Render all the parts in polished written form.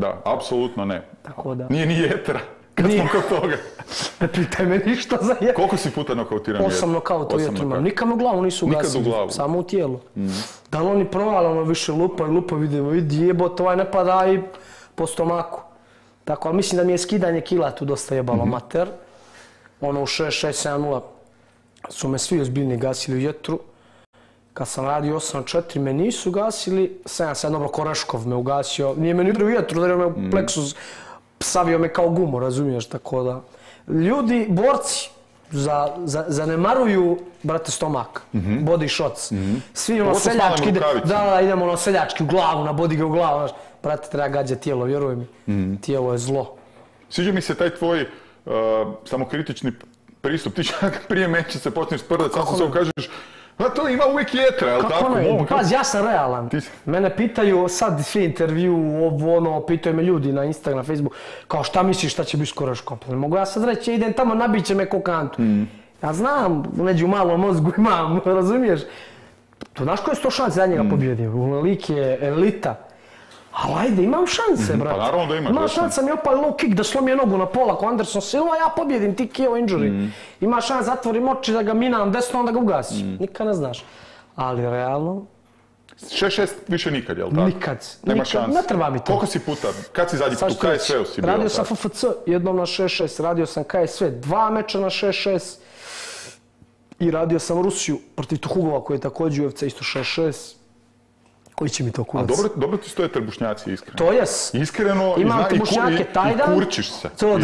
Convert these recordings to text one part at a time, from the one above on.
Da, apsolutno ne. Tako da. Nije ni jetra, kad smo kod toga. Ne pitaj me ništa za jetra. Koliko si puta nokautiran jetra? 8 nokauta u jetru imam. Nikad me u glavu nisu ugasili. Samo u tijelu. Da li oni provali ono više lupa i lupa, vidi jebote, ovaj ne pada i po stomaku. Tako, ali mislim da mi je skidanje kila tu dosta jebalo mater. Ono u 6-6-7-0 su me svi ozbiljni gasili u jetru. Kad sam radio 8-4 me nisu gasili, 7-7 dobro Koreškov me ugasio. Nije me ni u jetru, da je me u pleksus, savio me kao gumo, razumiješ, tako da. Ljudi, borci, zanemaruju, brate, stomak, body shots. Svi ono seljački, da, idemo ono seljački u glavu, nabodi ga u glavu, znaš. Brate, treba gađati tijelo, vjeruj mi, tijelo je zlo. Sviđa mi se taj tvoj samokritični pristup, ti čak prije meća se počneš sprdati, sam se kažeš, a to ima uvijek jetra, jel tako? Kako ne? Pazi, ja sam realan. Mene pitaju sad svi intervju, pitaju me ljudi na Instagram, na Facebook, kao šta misliš šta će biti s Koreškom? Ne mogu ja sad reći, idem tamo, nabit će me ko kantu. Ja znam, među malom mozgu imam, razumiješ? Znaš koje su to šanse za njega pobjedio? Lik je elita. Ali ajde, imam šanse, brate. Pa naravno da imaš. Ima šanse mi opali low kick da slomije nogu na pola ko Anderson Silva, ja pobjedim ti KO injury. Ima šanse zatvorim oči da ga minam desno, onda ga ugasiš. Nikad ne znaš. Ali realno... 6-6 više nikad, jel tako? Nikad. Nema šanse. Ne treba mi to. Koliko si puta? Kad si zadnji put u KSV-u si bio? Radio sam FFC jednom na 6-6, radio sam KSV 2 meča na 6-6 i radio sam Rusiju protiv Tuhugova koji je također UFC isto 6-6. Koji će mi to kurac? A dobro ti stoje trbušnjaci, iskreno. To jes. Iskreno i kurčiš se. To.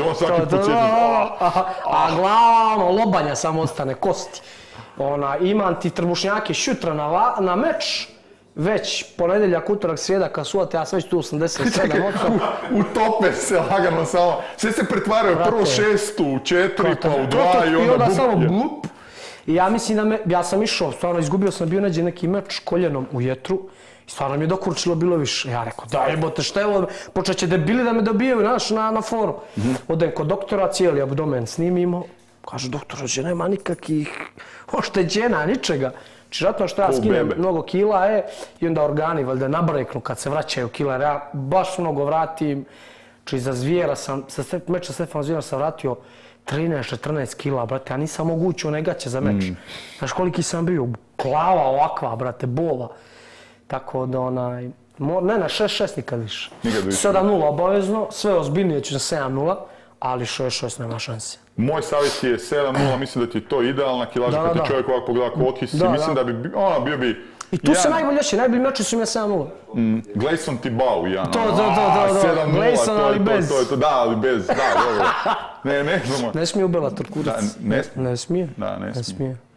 A glava, lobanja samo ostane, kosti. Imam ti trbušnjake šutra na meč, već ponedjeljak, utorak, srijeda, kad suvate, ja sam već tu 87 utope se lagano samo. Sve se pretvaraju prvo 6 u 4, pa u 2 i onda samo blup. I ja mislim ja sam išao, stvarno izgubio sam bio neđe neki meč koljenom u jetru i stvarno mi je dokurčilo bilo više. Ja rekao, da jebote, šta je ovo, počet će debili da me dobijaju, znaš, na foru. Odem kod doktora, cijeli abdomen snimimo, kaže doktor, že nema nikakvih ošteđena, ničega. Znači, vratno što ja skinem mnogo kila, i onda organi valjda nabreknu kad se vraćaju kila, jer ja baš mnogo vratim. Znači, za zvijera sam, sa meča Stefana Zvijera sam vratio 13-14 kila, brate, ja nisam mogući one gaće za meč. Znaš koliki sam bio? Glava ovakva, brate, bola. Tako da ne na 6-6 nikad više. 7-0 obavezno, sve ozbiljnije ću na 7-0, ali 6-6 nema šanse. Moj savjet je 7-0, mislim da ti je to idealna kilaža kad ti čovjek ovako pogleda ko otkisi, mislim da bi bio bi... I tu se najbolji meči su mi 7-0. Gleison Tibau, Jan. To, Gleison, ali bez. Da, ali bez, da, dobro. Ne znamo. Ne smije u Bellator kurac. Ne smije? Ne smije. Da, ne smije.